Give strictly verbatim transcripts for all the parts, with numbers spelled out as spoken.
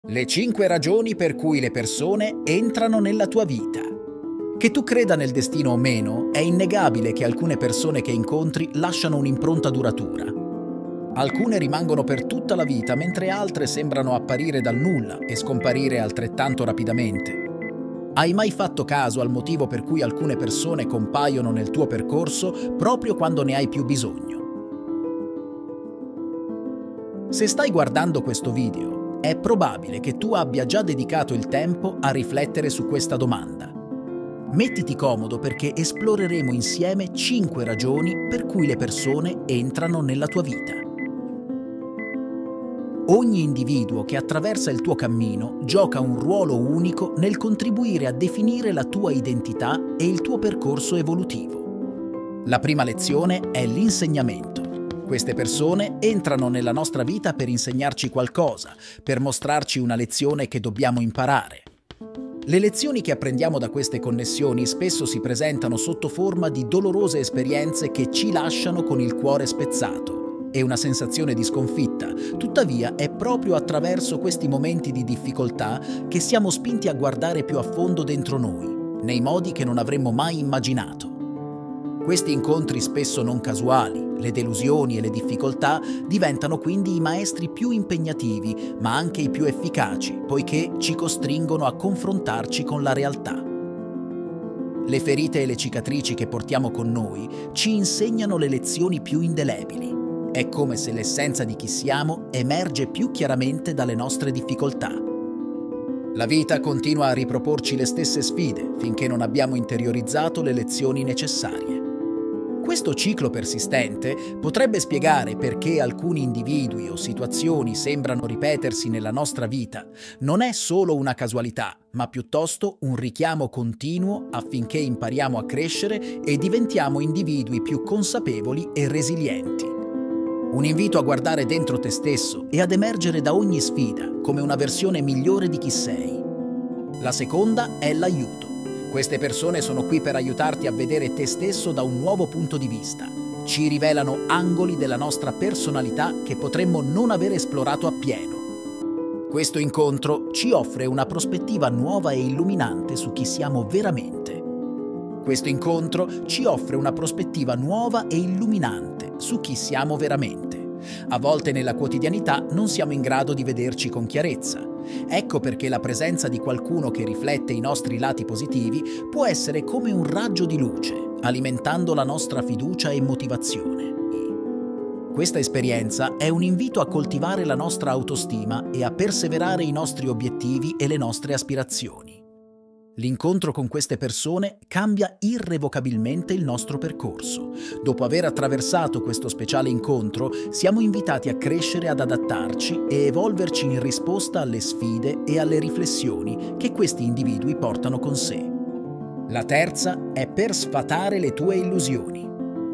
Le cinque ragioni per cui le persone entrano nella tua vita. Che tu creda nel destino o meno, è innegabile che alcune persone che incontri lasciano un'impronta duratura. Alcune rimangono per tutta la vita, mentre altre sembrano apparire dal nulla e scomparire altrettanto rapidamente. Hai mai fatto caso al motivo per cui alcune persone compaiono nel tuo percorso proprio quando ne hai più bisogno? Se stai guardando questo video, è probabile che tu abbia già dedicato il tempo a riflettere su questa domanda. Mettiti comodo perché esploreremo insieme cinque ragioni per cui le persone entrano nella tua vita. Ogni individuo che attraversa il tuo cammino gioca un ruolo unico nel contribuire a definire la tua identità e il tuo percorso evolutivo. La prima lezione è l'insegnamento. Queste persone entrano nella nostra vita per insegnarci qualcosa, per mostrarci una lezione che dobbiamo imparare. Le lezioni che apprendiamo da queste connessioni spesso si presentano sotto forma di dolorose esperienze che ci lasciano con il cuore spezzato e una sensazione di sconfitta. Tuttavia, è proprio attraverso questi momenti di difficoltà che siamo spinti a guardare più a fondo dentro noi, nei modi che non avremmo mai immaginato. Questi incontri spesso non casuali, le delusioni e le difficoltà diventano quindi i maestri più impegnativi, ma anche i più efficaci, poiché ci costringono a confrontarci con la realtà. Le ferite e le cicatrici che portiamo con noi ci insegnano le lezioni più indelebili. È come se l'essenza di chi siamo emerge più chiaramente dalle nostre difficoltà. La vita continua a riproporci le stesse sfide finché non abbiamo interiorizzato le lezioni necessarie. Questo ciclo persistente potrebbe spiegare perché alcuni individui o situazioni sembrano ripetersi nella nostra vita. Non è solo una casualità, ma piuttosto un richiamo continuo affinché impariamo a crescere e diventiamo individui più consapevoli e resilienti. Un invito a guardare dentro te stesso e ad emergere da ogni sfida come una versione migliore di chi sei. La seconda è l'aiuto. Queste persone sono qui per aiutarti a vedere te stesso da un nuovo punto di vista. Ci rivelano angoli della nostra personalità che potremmo non aver esplorato appieno. Questo incontro ci offre una prospettiva nuova e illuminante su chi siamo veramente. Questo incontro ci offre una prospettiva nuova e illuminante su chi siamo veramente. A volte nella quotidianità non siamo in grado di vederci con chiarezza. Ecco perché la presenza di qualcuno che riflette i nostri lati positivi può essere come un raggio di luce, alimentando la nostra fiducia e motivazione. Questa esperienza è un invito a coltivare la nostra autostima e a perseverare i nostri obiettivi e le nostre aspirazioni. L'incontro con queste persone cambia irrevocabilmente il nostro percorso. Dopo aver attraversato questo speciale incontro, siamo invitati a crescere, ad adattarci e evolverci in risposta alle sfide e alle riflessioni che questi individui portano con sé. La terza è per sfatare le tue illusioni.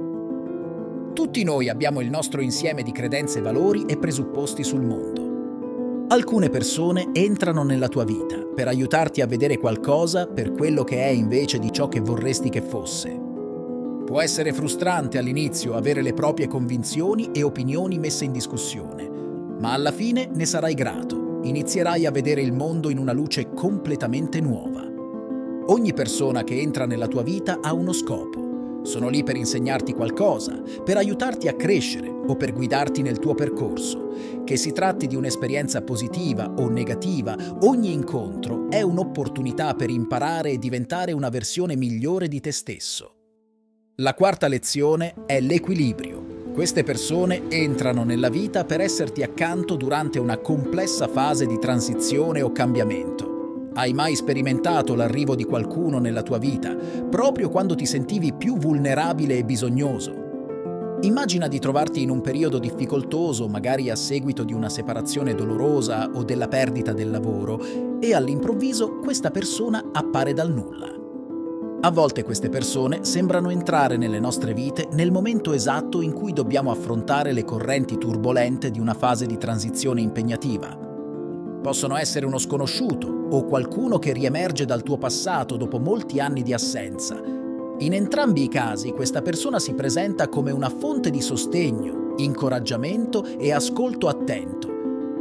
Tutti noi abbiamo il nostro insieme di credenze, valori e presupposti sul mondo. Alcune persone entrano nella tua vita per aiutarti a vedere qualcosa per quello che è invece di ciò che vorresti che fosse. Può essere frustrante all'inizio avere le proprie convinzioni e opinioni messe in discussione, ma alla fine ne sarai grato. Inizierai a vedere il mondo in una luce completamente nuova. Ogni persona che entra nella tua vita ha uno scopo. Sono lì per insegnarti qualcosa, per aiutarti a crescere o per guidarti nel tuo percorso. Che si tratti di un'esperienza positiva o negativa, ogni incontro è un'opportunità per imparare e diventare una versione migliore di te stesso. La quarta lezione è l'equilibrio. Queste persone entrano nella vita per esserti accanto durante una complessa fase di transizione o cambiamento. Hai mai sperimentato l'arrivo di qualcuno nella tua vita, proprio quando ti sentivi più vulnerabile e bisognoso? Immagina di trovarti in un periodo difficoltoso, magari a seguito di una separazione dolorosa o della perdita del lavoro, e all'improvviso questa persona appare dal nulla. A volte queste persone sembrano entrare nelle nostre vite nel momento esatto in cui dobbiamo affrontare le correnti turbolente di una fase di transizione impegnativa. Possono essere uno sconosciuto o qualcuno che riemerge dal tuo passato dopo molti anni di assenza. In entrambi i casi questa persona si presenta come una fonte di sostegno, incoraggiamento e ascolto attento.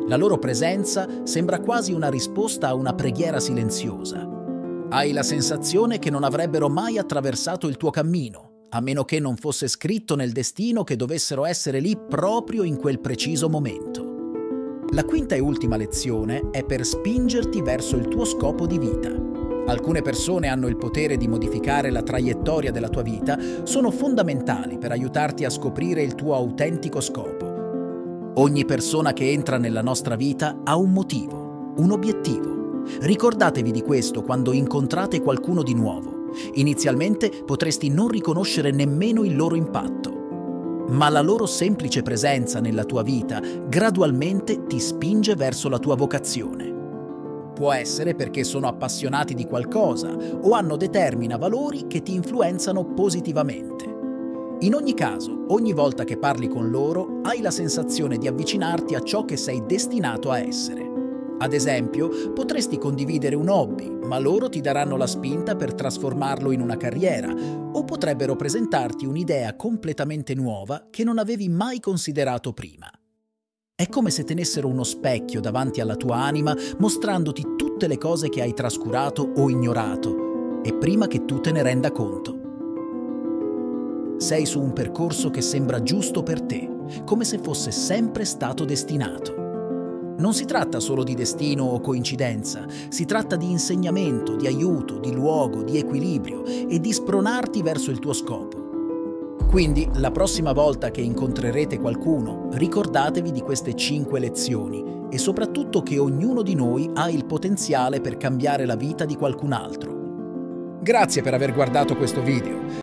La loro presenza sembra quasi una risposta a una preghiera silenziosa. Hai la sensazione che non avrebbero mai attraversato il tuo cammino, a meno che non fosse scritto nel destino che dovessero essere lì proprio in quel preciso momento. La quinta e ultima lezione è per spingerti verso il tuo scopo di vita. Alcune persone hanno il potere di modificare la traiettoria della tua vita, sono fondamentali per aiutarti a scoprire il tuo autentico scopo. Ogni persona che entra nella nostra vita ha un motivo, un obiettivo. Ricordatevi di questo quando incontrate qualcuno di nuovo. Inizialmente potresti non riconoscere nemmeno il loro impatto, ma la loro semplice presenza nella tua vita gradualmente ti spinge verso la tua vocazione. Può essere perché sono appassionati di qualcosa o hanno determinati valori che ti influenzano positivamente. In ogni caso, ogni volta che parli con loro, hai la sensazione di avvicinarti a ciò che sei destinato a essere. Ad esempio, potresti condividere un hobby, ma loro ti daranno la spinta per trasformarlo in una carriera, o potrebbero presentarti un'idea completamente nuova che non avevi mai considerato prima. È come se tenessero uno specchio davanti alla tua anima, mostrandoti tutte le cose che hai trascurato o ignorato, e prima che tu te ne renda conto. Sei su un percorso che sembra giusto per te, come se fosse sempre stato destinato. Non si tratta solo di destino o coincidenza, si tratta di insegnamento, di aiuto, di luogo, di equilibrio e di spronarti verso il tuo scopo. Quindi, la prossima volta che incontrerete qualcuno, ricordatevi di queste cinque lezioni e soprattutto che ognuno di noi ha il potenziale per cambiare la vita di qualcun altro. Grazie per aver guardato questo video.